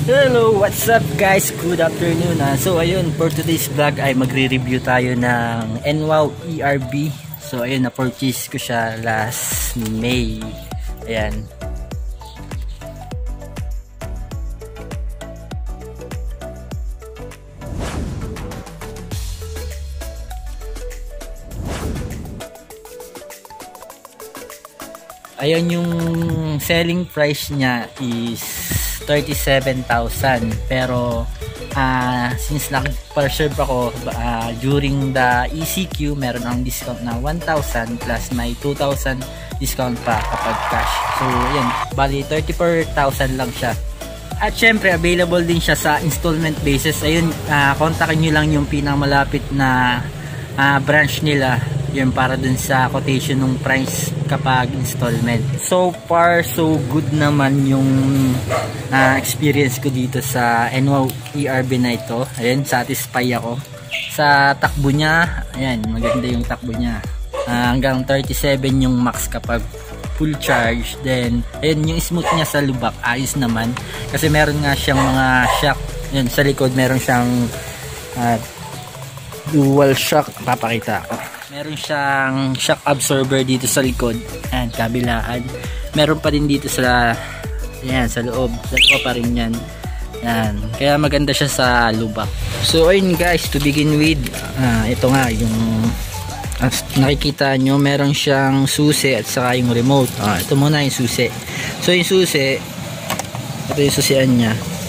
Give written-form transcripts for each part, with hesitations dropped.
Hello, what's up guys? Good afternoon. So ayun, for today's vlog ay magre-review tayo ng NWOW ERB. So ayun, na-purchase ko siya last May. Ayan. Ayun, yung selling price niya is 37,000, pero since nag-reserve ako during the ECQ, meron ang discount na 1,000 plus may 2,000 discount pa kapag cash. So yun, bali 34,000 lang siya. At syempre available din siya sa installment basis. Ayun, kontakin nyo lang yung pinakamalapit na branch nila, yun, para dun sa quotation ng price kapag installment. So far so good naman yung experience ko dito sa NWOW ERB na ito. Ayan, satisfy ako sa takbo niya. Ayan, maganda yung takbo niya. Hanggang 37 yung max kapag full charge. Then ayan, yung smooth niya sa lubak ayos naman, kasi meron nga siyang mga shock. Ayan, sa likod meron siyang dual shock, papakita ko. Meron siyang shock absorber dito sa likod and kabilaan. Meron pa din dito sa yan, sa loob. Sa loob pa rin yan. Yan. Kaya maganda siya sa lubak. So ayun guys, to begin with, ito nga yung nakikita nyo, meron siyang susi at saka yung remote. Ito muna yung susi. So yung susi, ito yung susian niya.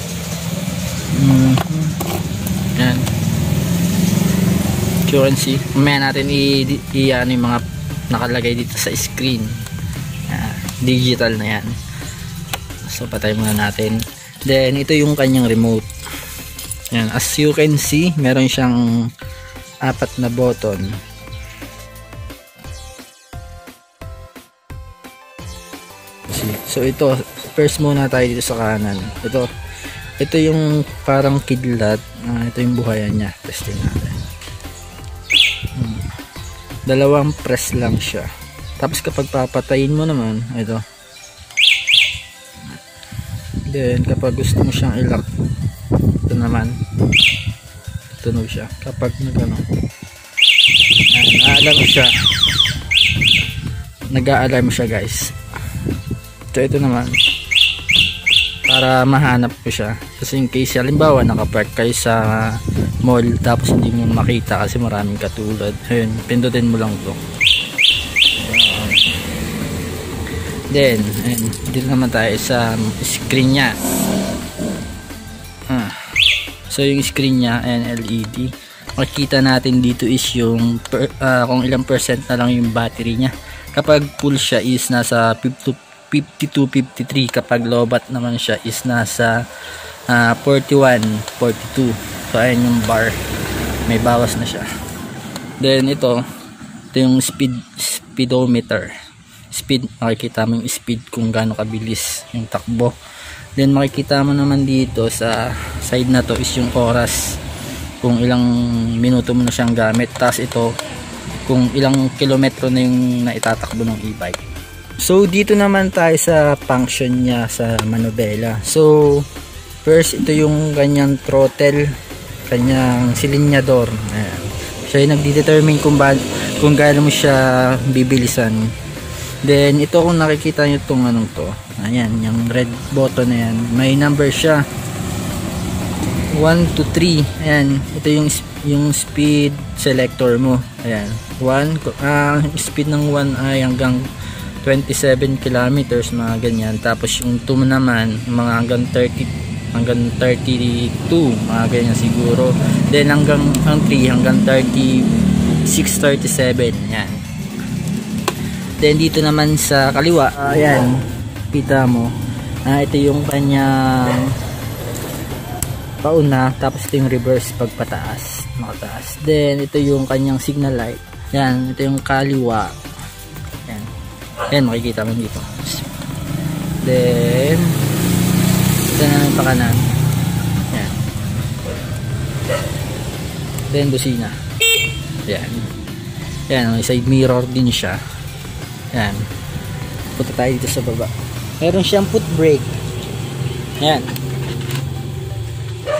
Yan. Currency, mamaya natin ano yung mga nakalagay dito sa screen. Digital na yan. So patay muna natin. Then ito yung kanyang remote. Yan, as you can see, meron siyang 4 na button. So ito, first muna tayo dito sa kanan. Ito yung parang kidlat. Ito yung buhayan niya. Testing natin. Dalawang press lang siya. Tapos kapag papatayin mo naman, ito. Then kapag gusto mo siyang i-lock, ito naman, tunog siya. Kapag nagano, nag-a-alarm siya guys. Ito naman, para mahanap ko siya, kasi in case halimbawa nakapark kayo sa mall tapos hindi mo makita kasi maraming katulad. Ayun, pindutin mo lang to. Then ayun, dito naman tayo sa screen nya. So yung screen nya, ayan, LED. Makikita natin dito is yung kung ilang percent na lang yung battery nya. Kapag full siya is nasa 52-53, kapag lobat naman siya is nasa 41-42. So ayan yung bar, may bawas na siya. Then ito yung speedometer. Speed, makikita mo yung speed kung gaano kabilis yung takbo. Then makikita mo naman dito sa side na to is yung oras, kung ilang minuto mo na siyang gamit. Tapos ito kung ilang kilometro na yung naitatakbo ng e-bike. So dito naman tayo sa function niya sa manubela. So first, ito yung kanyang throttle, kanyang silinyador. Ayan. Siya yung nagdedetermine kung gaano mo siya bibilisan. Then ito, kung nakikita nyo itong anong to, ayan, yung red button na yan, may number siya 1 to 3. Ayan, ito yung speed selector mo. Ayan, 1, speed ng 1 ay hanggang 27 kilometers, mga ganyan. Tapos yung 2 naman, mga hanggang 32, mga ganyan siguro. Then hanggang 3 hanggang 36, 37. Yan. Then dito naman sa kaliwa, ayan, kita mo, ito yung kanyang pauna, tapos ito yung reverse pag pataas, makataas. Then ito yung kanyang signal light. Yan, ito yung kaliwa. Yan. Yan, makikita mo dito. Then ito naman pa kanan. Yan. Then busina. Yan. Yan, may side mirror din siya. Yan. Punta tayo dito sa baba. Meron siyang foot brake. Yan.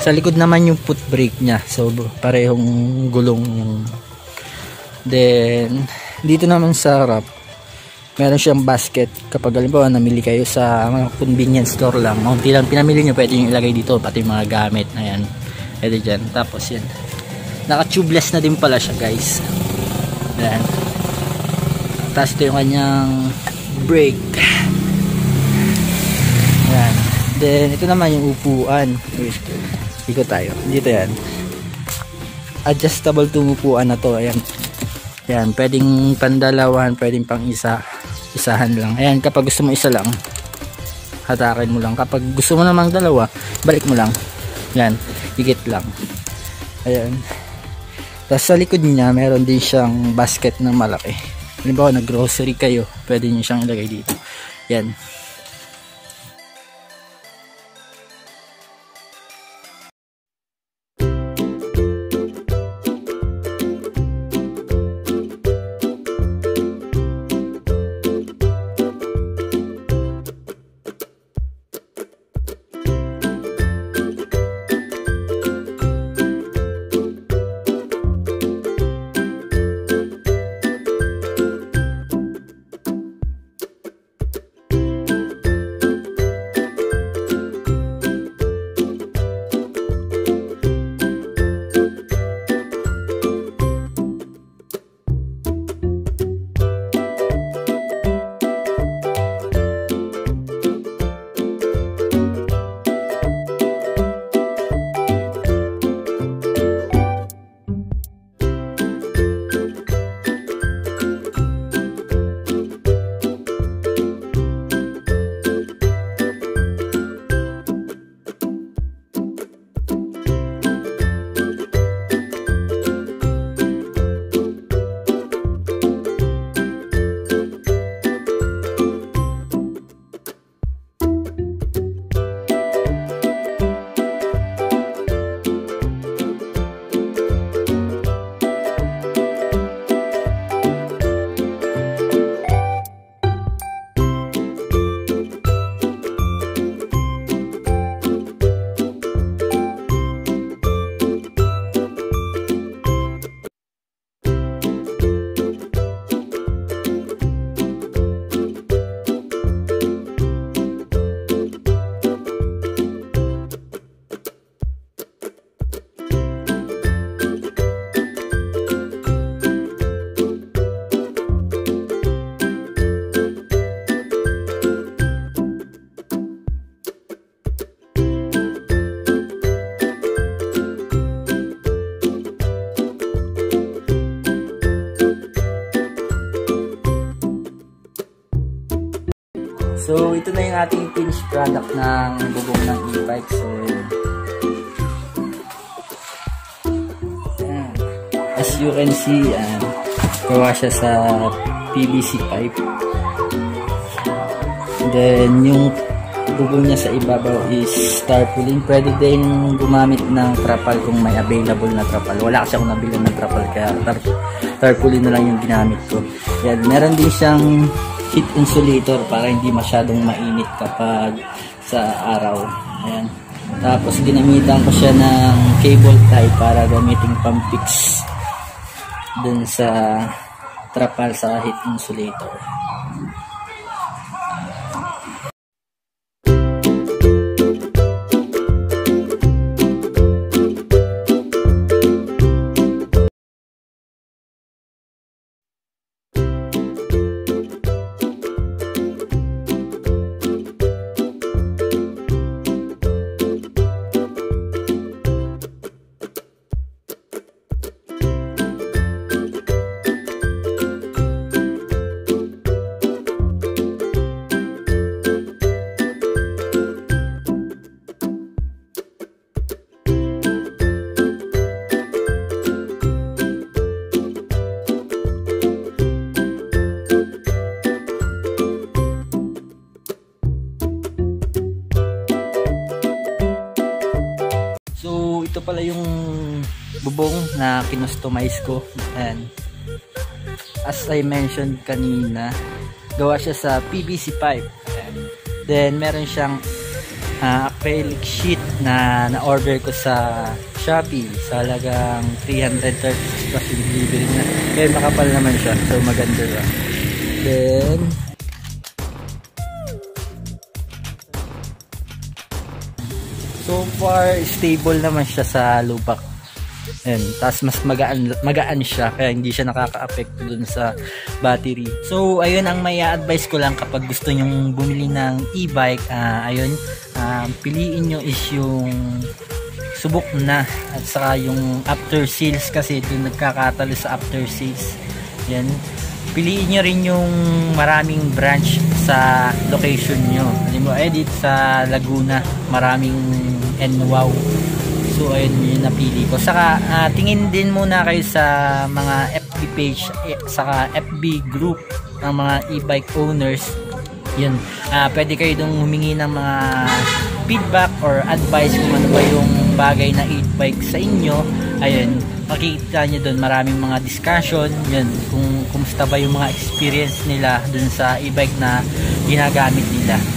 Sa likod naman yung foot brake nya. So parehong gulong yung. Then dito naman sa harap, meron siyang basket. Kapag halimbawa namili kayo sa mga convenience store lang, maunti lang pinamili nyo, pwede nyo ilagay dito pati mga gamit na yan. Pwede dyan. Tapos yan, naka tubeless na din pala siya guys. Yan. Tapos ito yung kanyang brake. Yan. Then ito naman yung upuan. Ikot tayo. Dito yan. Adjustable itong upuan na to. Ayan. Yan. Pwedeng pandalawan, pwedeng pang isahan lang. Ayan. Kapag gusto mo isa lang, hatakin mo lang. Kapag gusto mo namang dalawa, balik mo lang. Yan. Higit lang. Ayan. Tapos sa likod niya, meron din siyang basket na malaki. Halimbawa, nag-grocery kayo, pwede nyo siyang ilagay dito. Yan. So, ito na yung ating finished product ng bubong ng e-bike. So, yan. As you can see, gawa siya sa PVC pipe. Then, yung bubong niya sa ibabaw is tarpaulin. Pwede din gumamit ng trapal kung may available na trapal. Wala kasi akong nabili ng trapal, kaya tarpaulin na lang yung ginamit ko. Yan. Meron din siyang heat insulator para hindi masyadong mainit kapag sa araw. Ayan. Tapos ginamitan ko siya ng cable tie para gamitin pang-fix dun sa trapal sa heat insulator. So, ito pala yung bubong na kinustomize ko. And as I mentioned kanina, gawa siya sa PVC pipe. And then, meron siyang acrylic sheet na na-order ko sa Shopee sa halagang 336 plus delivery na. Kaya makapal naman siya. So maganda siya. Then so far stable naman siya sa lubak. Ayan, tapos mas magaan siya kaya hindi siya nakaka-apekto dun sa battery. So ayun ang may advice ko lang kapag gusto nyong bumili ng e-bike. Ayun, piliin nyo is yung subok na at saka yung after sales kasi dun nagkakatalo sa after sales. Yan, piliin nyo rin yung maraming branch sa location nyo. Alam mo, dito sa Laguna maraming NWOW. So ayun yung napili ko. Saka tingin din muna kayo sa mga FB page saka FB group ng mga e-bike owners. Yun, pwede kayo dong humingi ng mga feedback or advice kung ano ba yung bagay na e-bike sa inyo. Ayun, makikita nyo doon maraming mga discussion. Yun, kung kumusta ba yung mga experience nila dun sa e-bike na ginagamit nila.